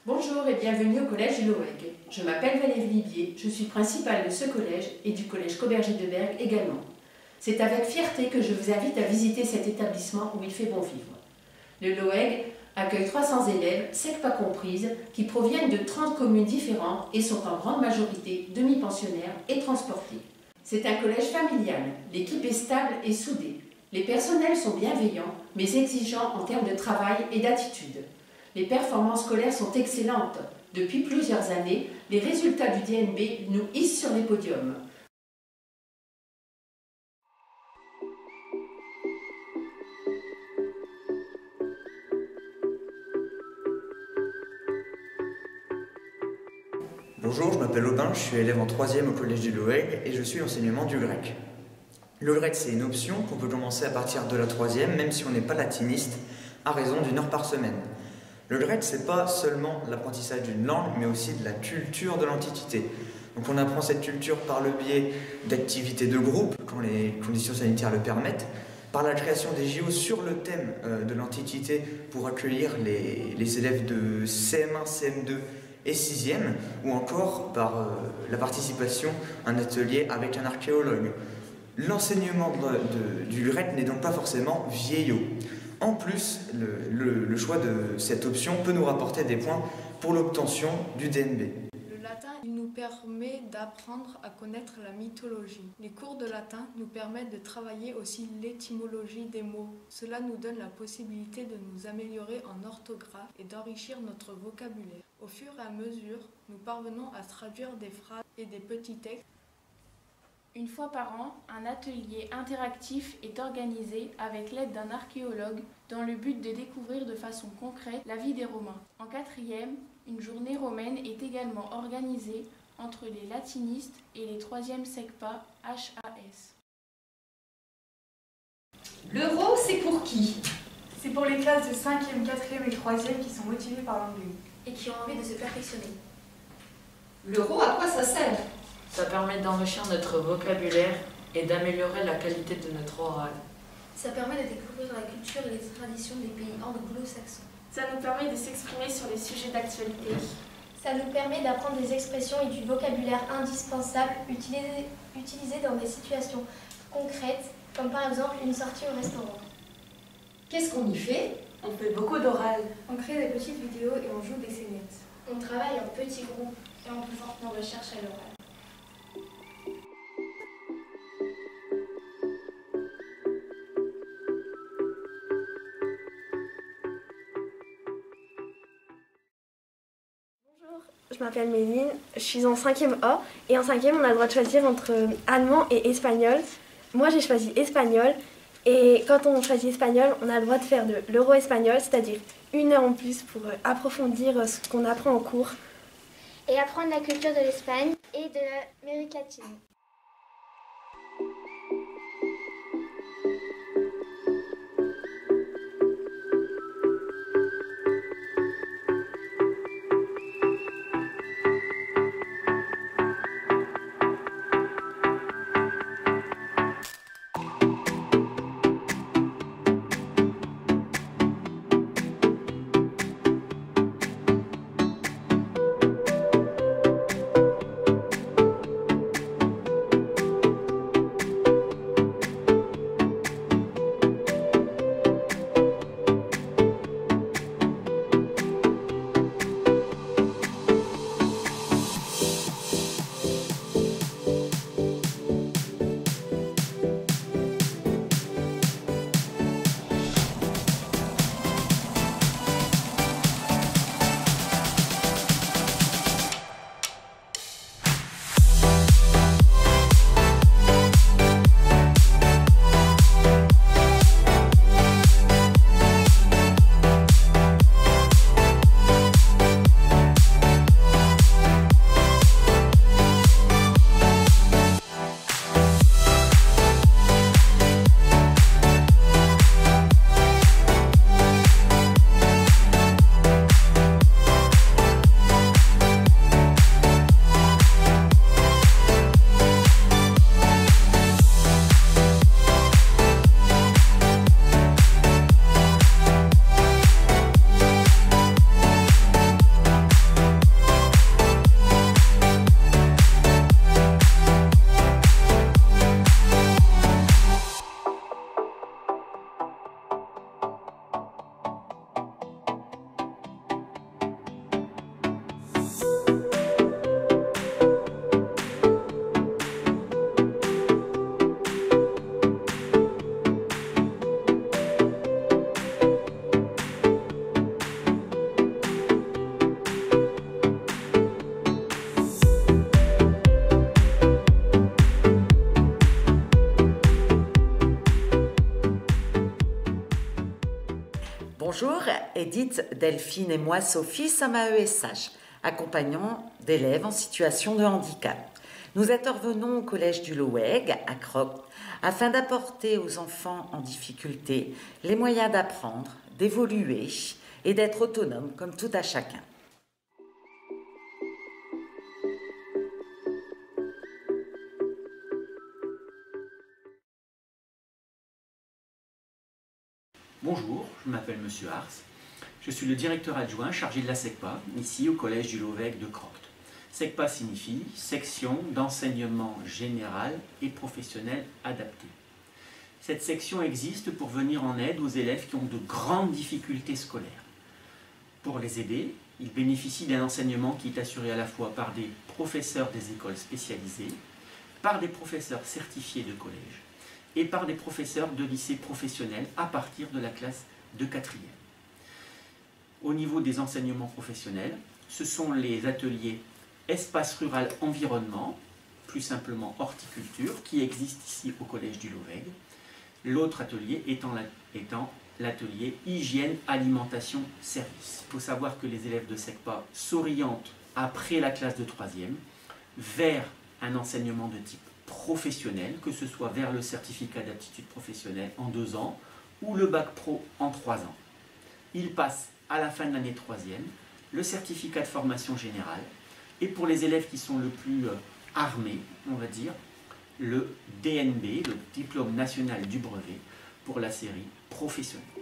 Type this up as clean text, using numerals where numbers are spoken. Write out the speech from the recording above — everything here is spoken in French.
Bonjour et bienvenue au collège du Loeg. Je m'appelle Valérie Libier, je suis principale de ce collège et du collège Cauberger-de-Berg également. C'est avec fierté que je vous invite à visiter cet établissement où il fait bon vivre. Le Loeg accueille 300 élèves, SECPA comprises, qui proviennent de 30 communes différentes et sont en grande majorité demi-pensionnaires et transportés. C'est un collège familial, l'équipe est stable et soudée. Les personnels sont bienveillants, mais exigeants en termes de travail et d'attitude. Les performances scolaires sont excellentes. Depuis plusieurs années, les résultats du DNB nous hissent sur les podiums. Bonjour, je m'appelle Aubin, je suis élève en 3e au collège du Loeg et je suis l'enseignement du grec. Le grec, c'est une option qu'on peut commencer à partir de la 3e, même si on n'est pas latiniste, à raison d'1 heure par semaine. Le grec, c'est pas seulement l'apprentissage d'une langue, mais aussi de la culture de l'Antiquité. Donc on apprend cette culture par le biais d'activités de groupe, quand les conditions sanitaires le permettent, par la création des JO sur le thème de l'Antiquité pour accueillir les élèves de CM1, CM2 et 6e, ou encore par la participation à un atelier avec un archéologue. L'enseignement du grec n'est donc pas forcément vieillot. En plus, le choix de cette option peut nous rapporter des points pour l'obtention du DNB. Le latin nous permet d'apprendre à connaître la mythologie. Les cours de latin nous permettent de travailler aussi l'étymologie des mots. Cela nous donne la possibilité de nous améliorer en orthographe et d'enrichir notre vocabulaire. Au fur et à mesure, nous parvenons à traduire des phrases et des petits textes. Une fois par an, un atelier interactif est organisé avec l'aide d'un archéologue dans le but de découvrir de façon concrète la vie des Romains. En 4e, une journée romaine est également organisée entre les latinistes et les 3e SECPA HAS. L'euro, c'est pour qui? C'est pour les classes de 5e, 4e et 3e qui sont motivées par l'anglais. Et qui ont envie de se perfectionner. L'euro, à quoi ça sert? Ça permet d'enrichir notre vocabulaire et d'améliorer la qualité de notre oral. Ça permet de découvrir la culture et les traditions des pays anglo-saxons. Ça nous permet de s'exprimer sur les sujets d'actualité. Ça nous permet d'apprendre des expressions et du vocabulaire indispensable utilisés dans des situations concrètes, comme par exemple une sortie au restaurant. Qu'est-ce qu'on y fait? On fait beaucoup d'oral. On crée des petites vidéos et on joue des scénettes. On travaille en petits groupes et on présente nos recherches à l'oral. Je m'appelle Méline, je suis en 5e A et en 5e on a le droit de choisir entre allemand et espagnol. Moi j'ai choisi espagnol et quand on choisit espagnol on a le droit de faire de l'euro-espagnol, c'est-à-dire 1 heure en plus pour approfondir ce qu'on apprend en cours. Et apprendre la culture de l'Espagne et de l'Amérique latine. Bonjour, Edith, Delphine et moi, Sophie, sommes à ESH, accompagnant d'élèves en situation de handicap. Nous intervenons au collège du Loeg, à Croc, afin d'apporter aux enfants en difficulté les moyens d'apprendre, d'évoluer et d'être autonomes comme tout à chacun. Bonjour, je m'appelle Monsieur Ars. Je suis le directeur adjoint chargé de la SECPA, ici au collège du Loeg de Croct. SECPA signifie section d'enseignement général et professionnel adapté. Cette section existe pour venir en aide aux élèves qui ont de grandes difficultés scolaires. Pour les aider, ils bénéficient d'un enseignement qui est assuré à la fois par des professeurs des écoles spécialisées, par des professeurs certifiés de collège et par des professeurs de lycées professionnels à partir de la classe de 4e. Au niveau des enseignements professionnels, ce sont les ateliers espace rural environnement, plus simplement horticulture, qui existent ici au collège du Loeg. L'autre atelier étant l'atelier hygiène, alimentation, service. Il faut savoir que les élèves de SECPA s'orientent après la classe de 3e vers un enseignement de type professionnel, que ce soit vers le certificat d'aptitude professionnelle en 2 ans ou le bac pro en 3 ans. Ils passent à la fin de l'année 3e le certificat de formation générale et pour les élèves qui sont le plus armés, on va dire, le DNB, le diplôme national du brevet pour la série professionnelle.